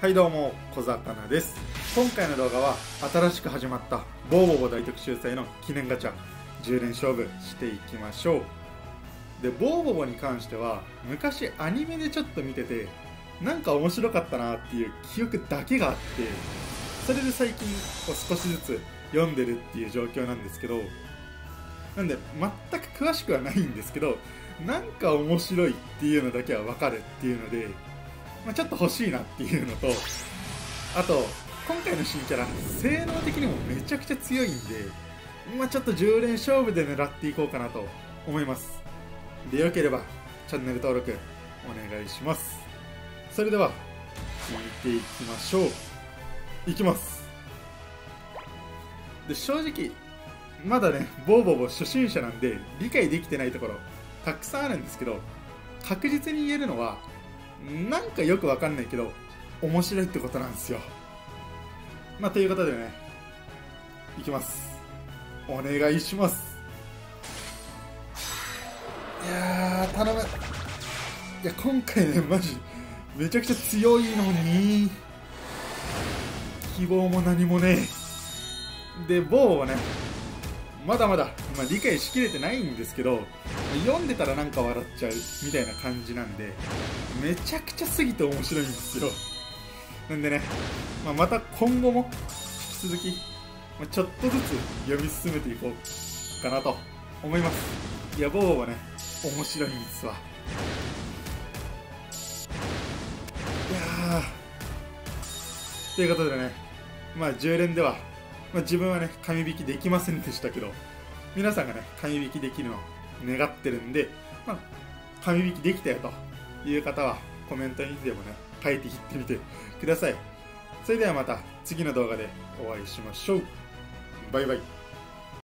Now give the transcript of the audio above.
はいどうも、小魚です。今回の動画は新しく始まったボーボボ大特集祭の記念ガチャ10連勝負していきましょう。で、ボーボボに関しては昔アニメでちょっと見ててなんか面白かったなっていう記憶だけがあって、それで最近こう少しずつ読んでるっていう状況なんですけど、なんで全く詳しくはないんですけど、なんか面白いっていうのだけは分かるっていうので、ちょっと欲しいなっていうのと、あと今回の新キャラ性能的にもめちゃくちゃ強いんで、ちょっと10連勝負で狙っていこうかなと思います。で、よければチャンネル登録お願いします。それでは聞いていきましょう。いきます。で、正直まだねボーボボ初心者なんで理解できてないところたくさんあるんですけど、確実に言えるのはなんかよくわかんないけど面白いってことなんですよ。ということでね、いきます。お願いします。いやー頼む。いや今回ねマジめちゃくちゃ強いのに希望も何もねえで、ボーはねまだまだ、理解しきれてないんですけど、読んでたらなんか笑っちゃうみたいな感じなんで、めちゃくちゃすぎて面白いんですよ。なんでね、また今後も引き続き、ちょっとずつ読み進めていこうかなと思います。いや、ボーはね面白いんですわ。いやー、ということでね、10連では自分はね紙引きできませんでしたけど、皆さんがね紙引きできるのを願ってるんで、紙引きできたよという方はコメントにでもね書いていってみてください。それではまた次の動画でお会いしましょう。バイバイ。